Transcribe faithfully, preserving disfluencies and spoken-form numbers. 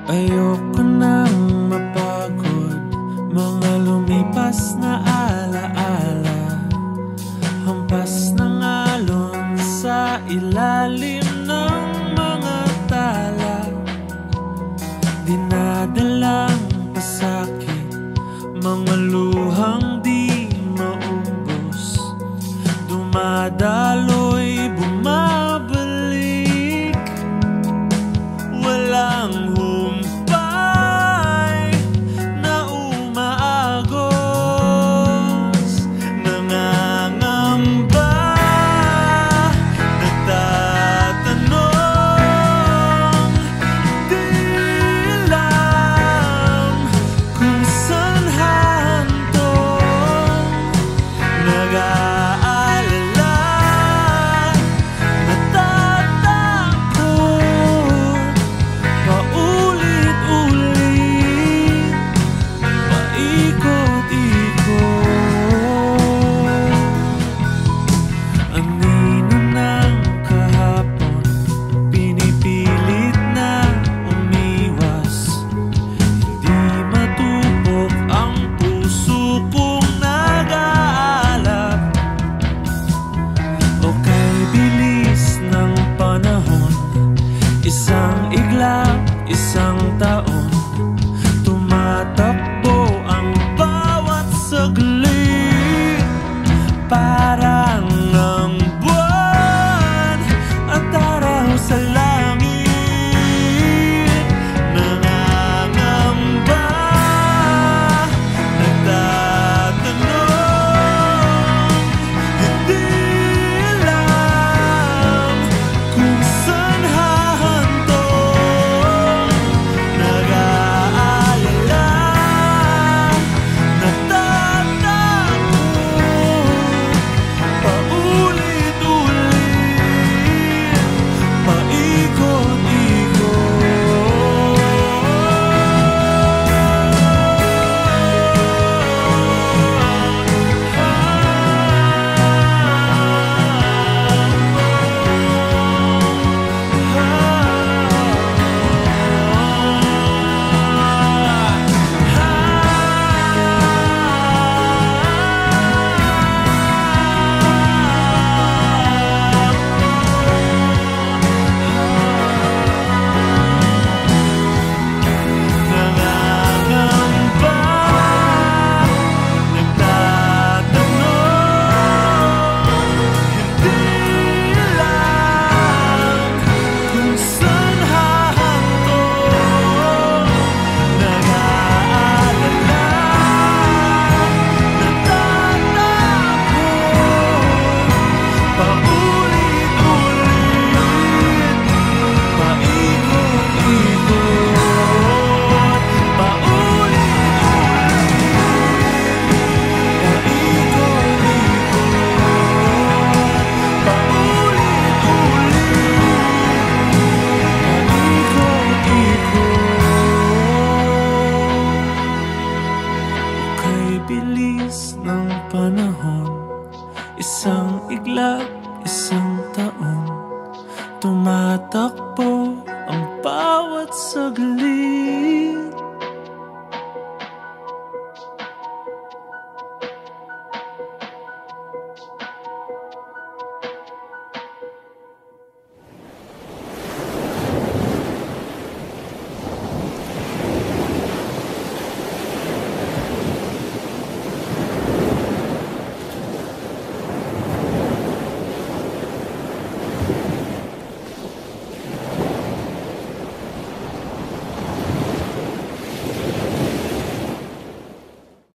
Ayoko nang mapagod, mga lumipas na alaala, hampas ng alon sa ilalim ng mga tala, dinadalang pasakit, mga luhang di maubos, dumadaloy, bumabalik, walang humpay na umaagos, nangangamba, nagtatanong, di alam kung saan hantong, nag-aalala, natatakot, paulit-ulit, paikot-ikot. Ang nino ng kahapon, pinipilit na umiwas, hindi matupok ang puso kong nag-aalap. O kay bilis ng panahon, isang iglap, isang taon, tumatakbo ang bawat saglit, parang ang buwan at araw sa langit, nangangamba, nagtatanong, hindi alam kung saan hahantong, nag-aalala, natatakot, paulit-ulit, bilis ng panahon, isang iglap, isang taon, tumatakbo ang bawat saglit.